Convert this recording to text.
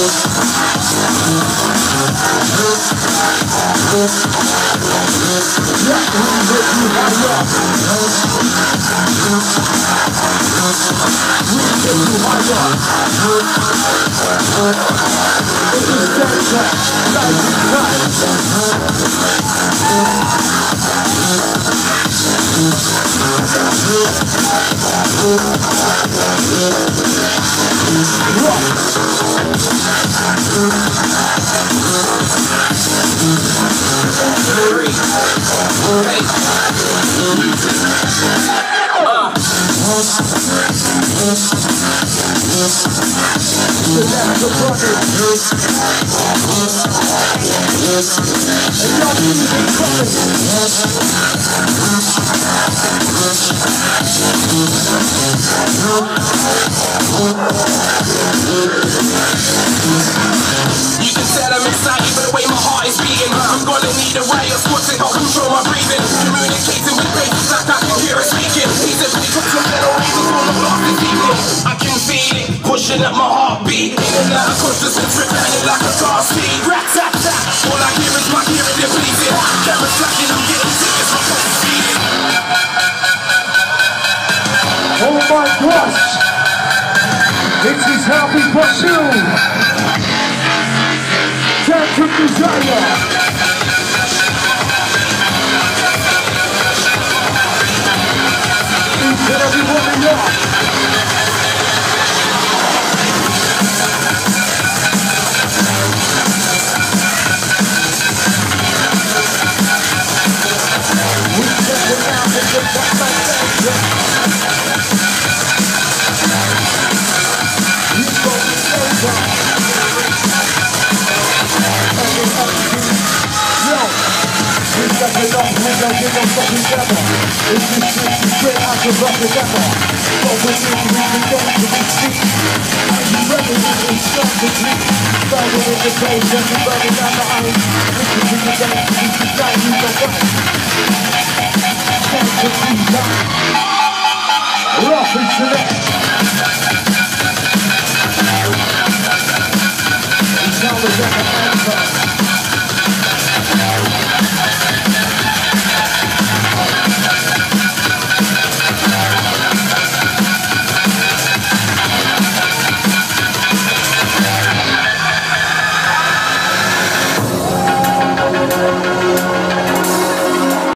You can tell I'm excited by the way my heart is beating. I'm gonna need a riot squad to help control my breathing. Communicating with babies like I can hear it speaking. These are people to metal reasons on the block this evening. I can feel it pushing up my heartbeat. In and out of consciousness, tripping like a car seat. Rat-tat-tat. All I hear is my hearing depleted. Cameras flashing, I'm getting sick as my pulse is beating. Oh my gosh! This is how we pursue! Tantric desire! Each and every one of y'all! We step around and get back my attention. We don't get no fucking devil. It's just shit straight out the rough together. But we're in the game to be seen. Are you ready to be strong to dream? Starting in the place and we're burning down the ice. Listen to the dance, it's the time you don't want. Can't just be done. Rough and select. It's always at the answer.